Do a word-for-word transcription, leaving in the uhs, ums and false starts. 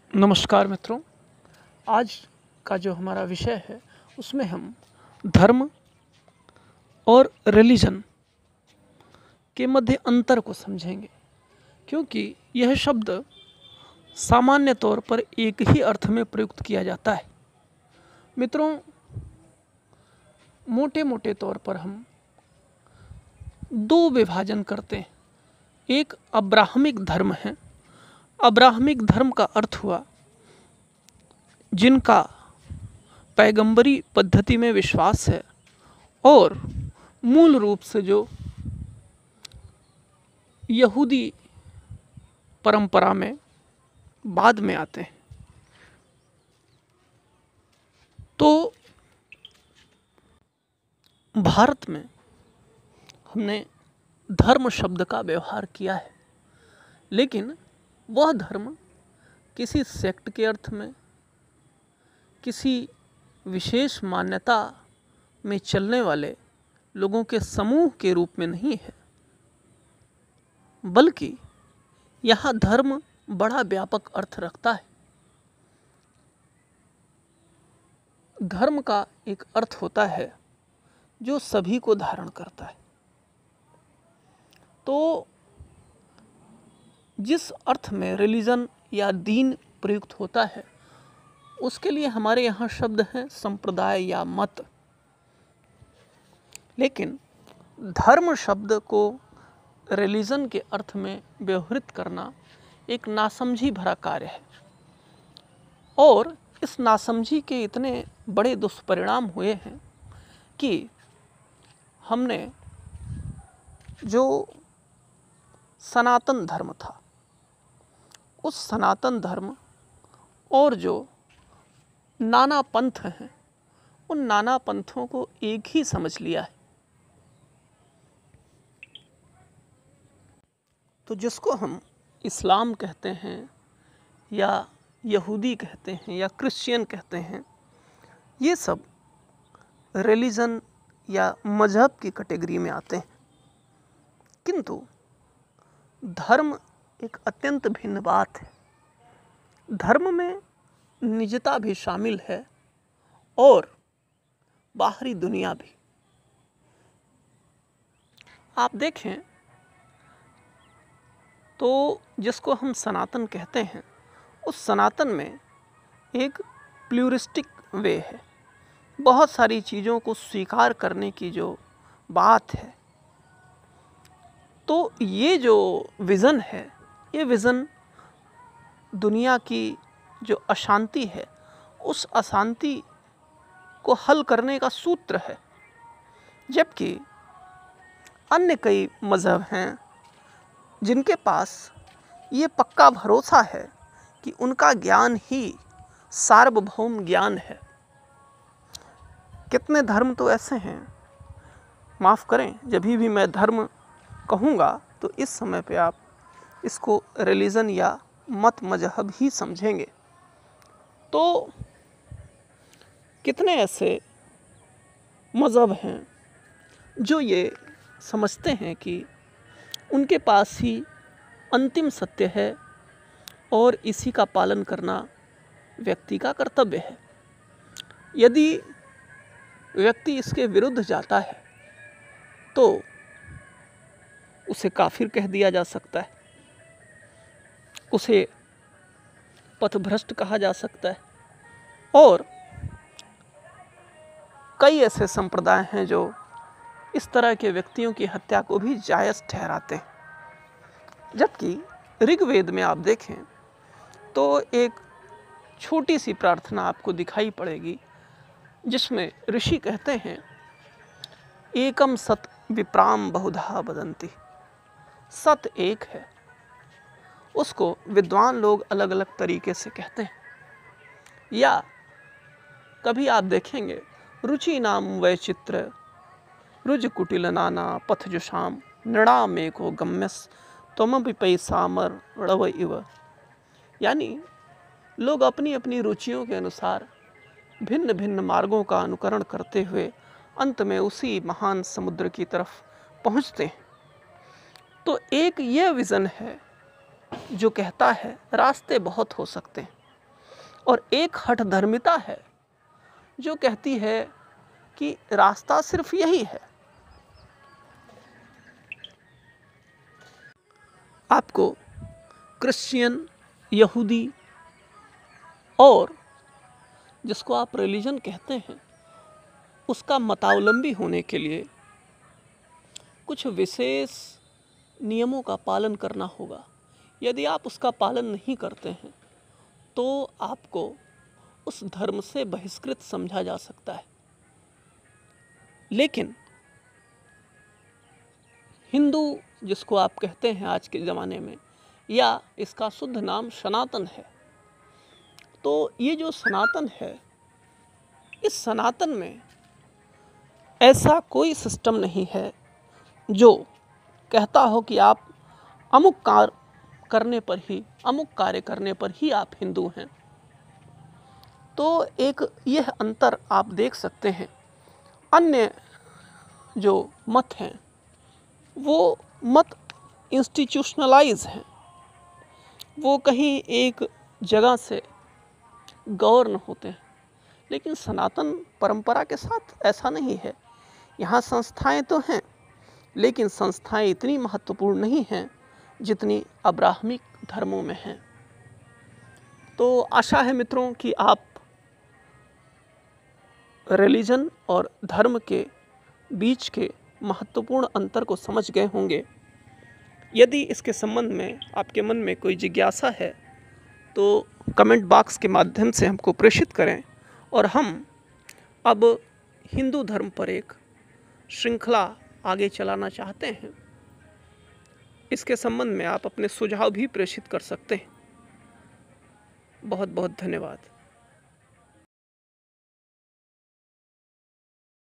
नमस्कार मित्रों, आज का जो हमारा विषय है उसमें हम धर्म और रिलीजन के मध्य अंतर को समझेंगे, क्योंकि यह शब्द सामान्य तौर पर एक ही अर्थ में प्रयुक्त किया जाता है। मित्रों, मोटे मोटे तौर पर हम दो विभाजन करते हैं। एक अब्राहमिक धर्म है। अब्राहमिक धर्म का अर्थ हुआ जिनका पैगंबरी पद्धति में विश्वास है और मूल रूप से जो यहूदी परंपरा में बाद में आते हैं। तो भारत में हमने धर्म शब्द का व्यवहार किया है, लेकिन वह धर्म किसी सेक्ट के अर्थ में, किसी विशेष मान्यता में चलने वाले लोगों के समूह के रूप में नहीं है, बल्कि यहाँ धर्म बड़ा व्यापक अर्थ रखता है। धर्म का एक अर्थ होता है जो सभी को धारण करता है। तो जिस अर्थ में रिलीजन या दीन प्रयुक्त होता है, उसके लिए हमारे यहाँ शब्द हैं संप्रदाय या मत। लेकिन धर्म शब्द को रिलीजन के अर्थ में व्यवहृत करना एक नासमझी भरा कार्य है, और इस नासमझी के इतने बड़े दुष्परिणाम हुए हैं कि हमने जो सनातन धर्म था, उस सनातन धर्म और जो नाना पंथ हैं, उन नाना पंथों को एक ही समझ लिया है। तो जिसको हम इस्लाम कहते हैं या यहूदी कहते हैं या क्रिश्चियन कहते हैं, ये सब रिलीजन या मजहब की कैटेगरी में आते हैं। किंतु धर्म एक अत्यंत भिन्न बात है। धर्म में निजता भी शामिल है और बाहरी दुनिया भी। आप देखें तो जिसको हम सनातन कहते हैं, उस सनातन में एक प्लूरिस्टिक वे है। बहुत सारी चीज़ों को स्वीकार करने की जो बात है, तो ये जो विज़न है, ये विज़न दुनिया की जो अशांति है, उस अशांति को हल करने का सूत्र है। जबकि अन्य कई मज़हब हैं जिनके पास ये पक्का भरोसा है कि उनका ज्ञान ही सार्वभौम ज्ञान है। कितने धर्म तो ऐसे हैं, माफ़ करें, जब भी मैं धर्म कहूँगा तो इस समय पे आप इसको रिलीजन या मत मजहब ही समझेंगे। तो कितने ऐसे मज़हब हैं जो ये समझते हैं कि उनके पास ही अंतिम सत्य है और इसी का पालन करना व्यक्ति का कर्तव्य है। यदि व्यक्ति इसके विरुद्ध जाता है तो उसे काफिर कह दिया जा सकता है, उसे पथभ्रष्ट कहा जा सकता है, और कई ऐसे संप्रदाय हैं जो इस तरह के व्यक्तियों की हत्या को भी जायज़ ठहराते हैं। जबकि ऋग्वेद में आप देखें तो एक छोटी सी प्रार्थना आपको दिखाई पड़ेगी, जिसमें ऋषि कहते हैं, एकम सत विप्राम बहुधा वदन्ति। सत एक है, उसको विद्वान लोग अलग अलग तरीके से कहते हैं। या कभी आप देखेंगे, रुचि नाम वैचित्र रुज कुटिल नाना पथ जुषाम नृणाम एको गम्यस त्वमपि पैसामर रव इव। यानी लोग अपनी अपनी रुचियों के अनुसार भिन्न भिन्न मार्गों का अनुकरण करते हुए अंत में उसी महान समुद्र की तरफ पहुंचते हैं। तो एक यह विज़न है जो कहता है रास्ते बहुत हो सकते हैं, और एक हठ धर्मिता है जो कहती है कि रास्ता सिर्फ यही है। आपको क्रिश्चियन, यहूदी और जिसको आप रिलीजन कहते हैं उसका मतावलंबी होने के लिए कुछ विशेष नियमों का पालन करना होगा। यदि आप उसका पालन नहीं करते हैं तो आपको उस धर्म से बहिष्कृत समझा जा सकता है। लेकिन हिंदू जिसको आप कहते हैं आज के ज़माने में, या इसका शुद्ध नाम सनातन है, तो ये जो सनातन है, इस सनातन में ऐसा कोई सिस्टम नहीं है जो कहता हो कि आप अमुक कार्य करने पर ही, अमुक कार्य करने पर ही आप हिंदू हैं। तो एक यह अंतर आप देख सकते हैं। अन्य जो मत हैं वो मत इंस्टीट्यूशनलाइज हैं, वो कहीं एक जगह से गवर्न होते हैं। लेकिन सनातन परंपरा के साथ ऐसा नहीं है। यहाँ संस्थाएं तो हैं, लेकिन संस्थाएं इतनी महत्वपूर्ण नहीं हैं जितनी अब्राहमिक धर्मों में हैं। तो आशा है मित्रों कि आप रिलीजन और धर्म के बीच के महत्वपूर्ण अंतर को समझ गए होंगे। यदि इसके संबंध में आपके मन में कोई जिज्ञासा है तो कमेंट बॉक्स के माध्यम से हमको प्रेषित करें, और हम अब हिंदू धर्म पर एक श्रृंखला आगे चलाना चाहते हैं। इसके संबंध में आप अपने सुझाव भी प्रेषित कर सकते हैं। बहुत बहुत धन्यवाद।